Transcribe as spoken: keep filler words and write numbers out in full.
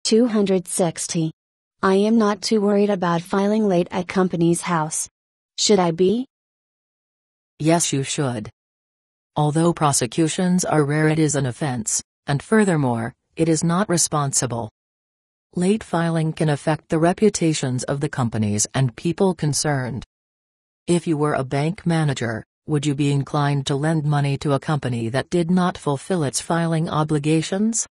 two hundred sixty. I am not too worried about filing late at company's house. Should I be? Yes, you should. Although prosecutions are rare, it is an offense, and furthermore, it is not responsible. Late filing can affect the reputations of the companies and people concerned. If you were a bank manager, would you be inclined to lend money to a company that did not fulfill its filing obligations?